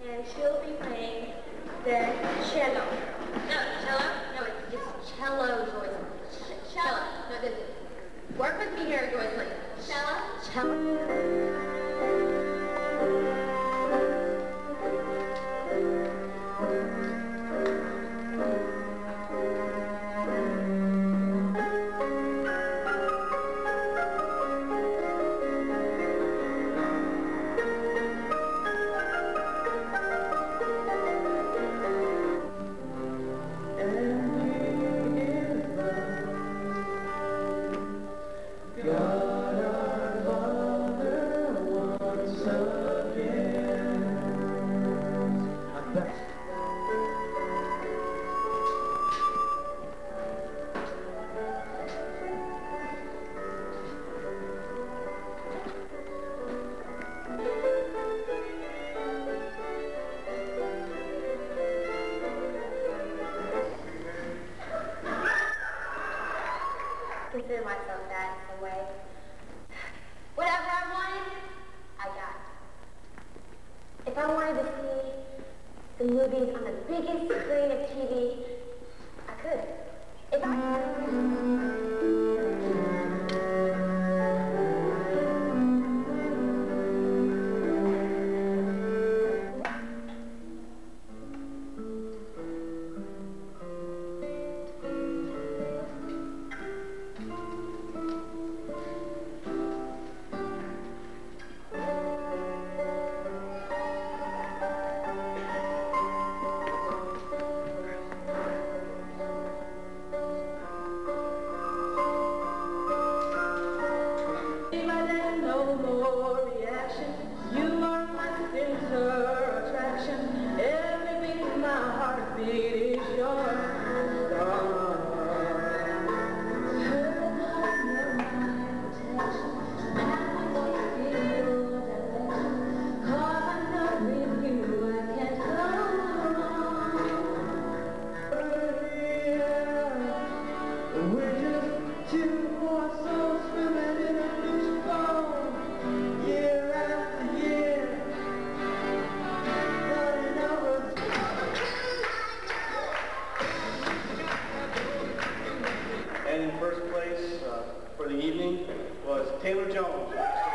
and she'll be playing the cello. No, cello? No, it's cello, Joyce. Cello. No, this is. Work with me here, Joyce, please. Cello? Cello. Consider myself bad in some way. Whatever I wanted, I got. If I wanted to see the movies on the biggest screen of TV, I could. If I... And in first place for the evening was Taylor Jones.